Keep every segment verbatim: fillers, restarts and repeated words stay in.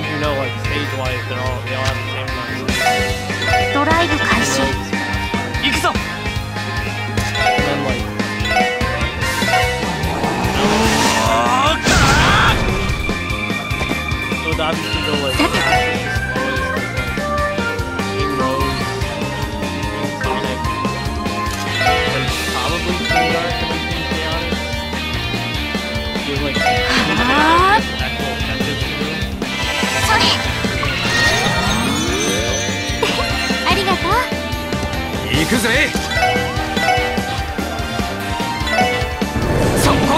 you know, like stage-wise, they're all they all have the same amount of stage. ドライブ開始。 行くぞ。 And then like. So it'd obviously go like fastest, slowest, like King Rose, King Sonic, and probably King Dark if I'm being chaotic. With like actual methods to do. それ。ありがとう。 行くぜ。そこだ。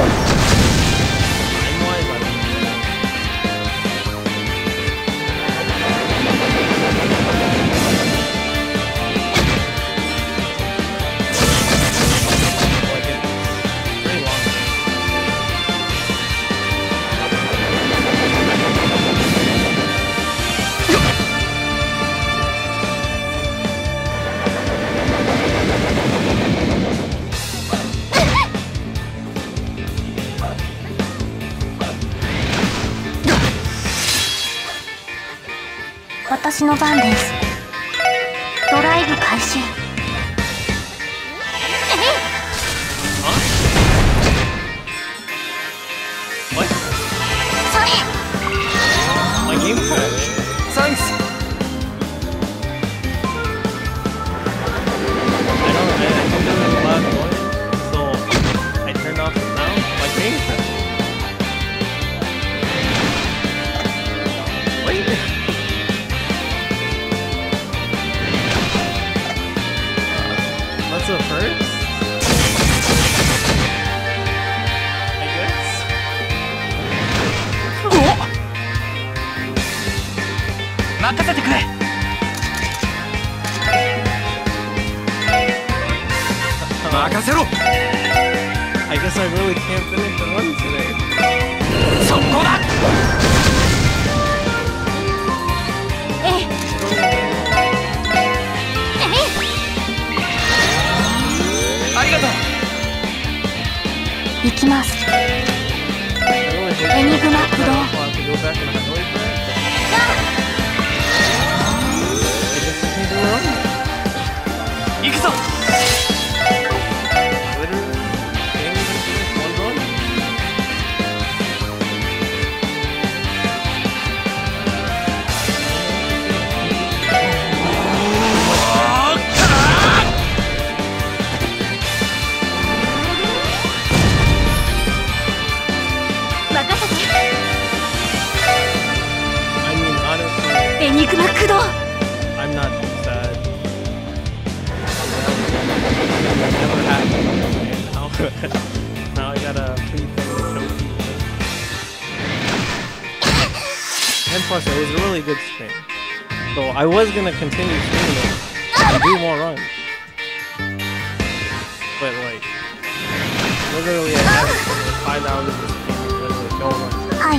私の番です。ドライブ開始。 What? それ。 My game crashed. Thanks. I don't. I, I think there was a loud noise, so I turned off the sound. My game crashed. Wait. That's a first? I guess? Oh! 任せてくれ。任せろ。 I guess I really can't finish the run today. そこだ。 ええ。 ありがとう。 行きます。エニグマ駆動。 行くぞ。 エニグマ駆動。 I'm not too sad. That never happened. Now, now I gotta pre-film the show people. And plus, it was a really good stream. So I was gonna continue streaming it and do more runs. But like, literally I had five hours of stream and literally no runs. はい。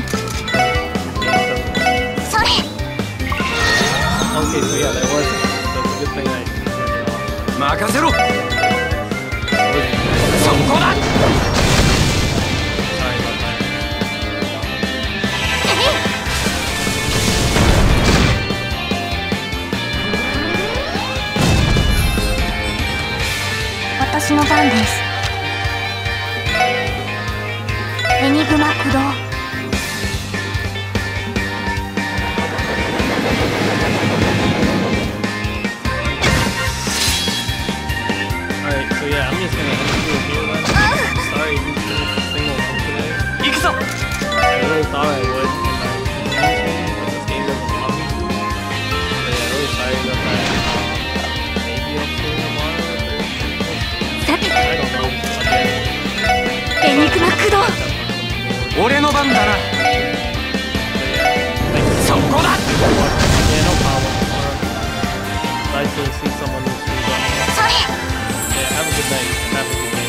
それ。 Okay, so yeah, that was that's a good thing I turned it off. 任せろ。そこだ。 Sorry about that. 私の番です。エニグマ駆動。 Alright, so yeah, I'm just gonna end it here then. Sorry I didn't finish a single one today. 行くぞ。 I really thought I would, and I but this game doesn't allow me to. So yeah, really sorry about that. Um, maybe I'll stream tomorrow or Thursday. さて。 I don't know. Okay. エニグマ駆動。 俺の番だな。 So yeah, thanks. そこだ。 Yeah, no problem. Nice to see someone who's streamed on. それ。 Yeah, have a good night. Have a good night.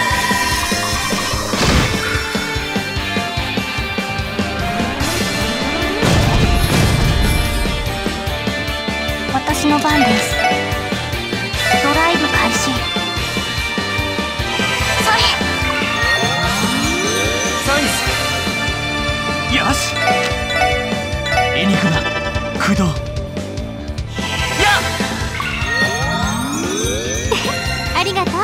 私の番です。ドライブ開始。それ。 サイズ。よし。 エニグマ駆動。 ありがとう。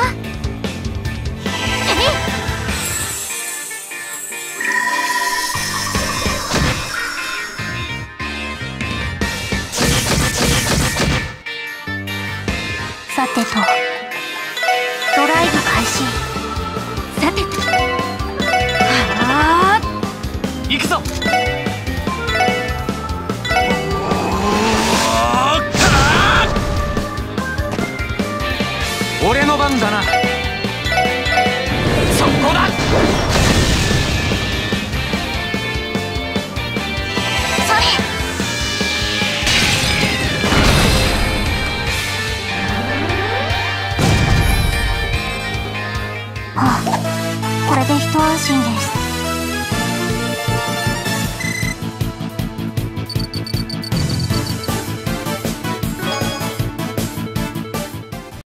さてと。